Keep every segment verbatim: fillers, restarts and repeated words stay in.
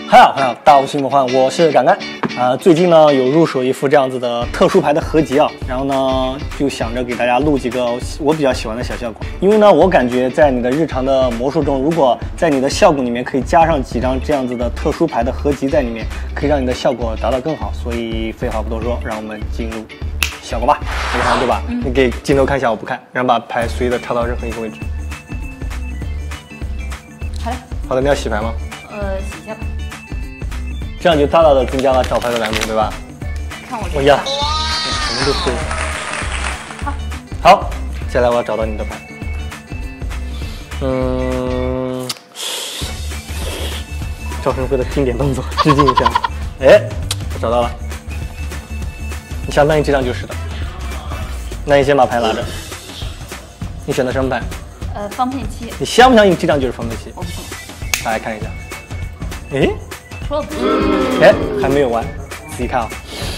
嗨，朋友，大家好，我是敢敢。呃，最近呢有入手一副这样子的特殊牌的合集啊，然后呢就想着给大家录几个我比较喜欢的小效果。因为呢，我感觉在你的日常的魔术中，如果在你的效果里面可以加上几张这样子的特殊牌的合集在里面，可以让你的效果达到更好。所以废话不多说，让我们进入效果吧。你看对吧？嗯、你给镜头看一下，我不看，然后把牌随意的插到任何一个位置。 好的。 好的，你要洗牌吗？ 呃，洗一下吧。 这样就大大的增加了找牌的难度，对吧？ 看我这。 我呀，什么都会。好，好，接下来我要找到你的牌。嗯，赵晨辉的经典动作，致敬一下。哎，我找到了。你相当于这张就是的。那你先把牌拿着。你选的什么牌？ 呃，方片七。 你相不相信这张就是方片七？ 我不信。 大家看一下。哎。 说的不是。 哎，还没有完，仔细看啊。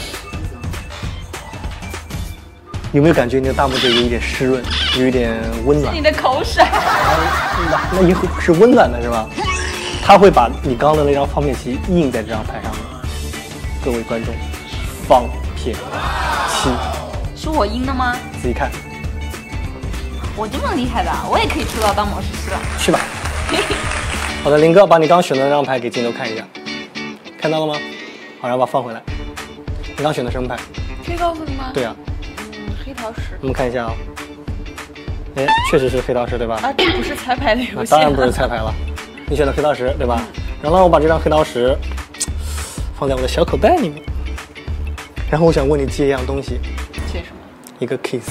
有没有感觉你的大拇指有一点湿润，有一点温暖？ 你的口水。 那那以后是温暖的是吧？它会把你刚刚的那张方片七印在这张牌上面。各位观众，方片七是我印的吗？ 仔细看。 我这么厉害的，我也可以出道当魔术师了。 去吧。好的，林哥，把你刚选的那张牌给镜头看一下。看到了吗？好，然后把它放回来。你刚选的什么牌？ 可以告诉你吗？对啊。 嗯，黑桃十。 我们看一下啊、哦。哎，确实是黑桃十，对吧？ 啊，这不是猜牌的游戏、啊。 当然不是猜牌了。你选的黑桃十，对吧？然后呢，我把这张黑桃十放在我的小口袋里面。然后我想问你借一样东西。 借什么？ 一个 kiss。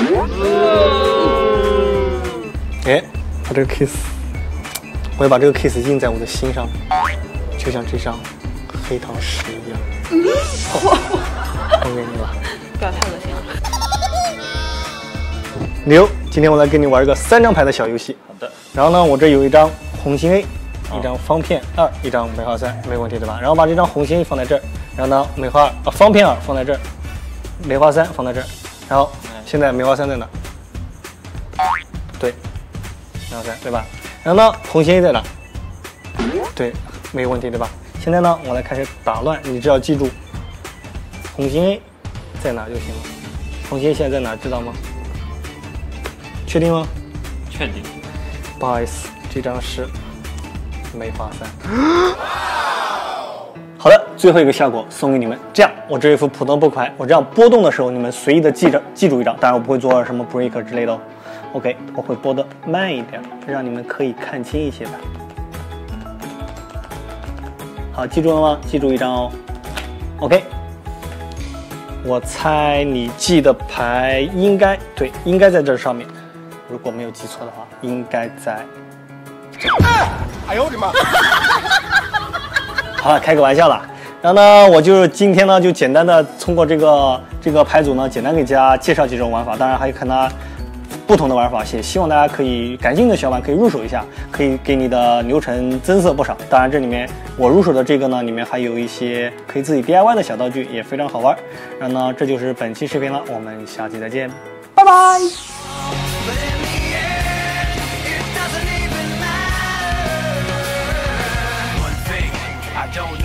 哎，把这个 kiss， 我要把这个 kiss 印在我的心上，就像这张黑桃十一样。嗯，送给你了。 不要太恶心了。 牛，今天我来跟你玩一个三张牌的小游戏。 好的。 然后呢，我这有一张红心 A， 一张方片二，一张梅花三，没问题对吧？然后把这张红心 A 放在这儿，然后呢，梅花啊方片二放在这儿，梅花三放在这儿。然后现在梅花三在哪？对，梅花三对吧？然后呢，红心 A 在哪？对，没有问题对吧？现在呢，我来开始打乱，你只要记住，红心 A 在哪就行了。红心 A 现在在哪知道吗？确定吗？ 确定。 不好意思，这张是梅花三。好的，最后一个效果送给你们。这样，我这一副普通扑克牌，我这样拨动的时候，你们随意的记着记住一张，当然我不会做什么 break 之类的哦。OK， 我会拨的慢一点，让你们可以看清一些吧。好，记住了吗？记住一张哦。OK， 我猜你记的牌应该对，应该在这上面。如果没有记错的话，应该在。哎呦我的妈！好了，开个玩笑啦。然后呢，我就是今天呢，就简单的通过这个这个牌组呢，简单给大家介绍几种玩法，当然还有看它不同的玩法，也希望大家可以感兴趣的小伙伴可以入手一下，可以给你的流程增色不少。当然，这里面我入手的这个呢，里面还有一些可以自己 D I Y 的小道具，也非常好玩。然后呢，这就是本期视频了，我们下期再见，拜拜。Don't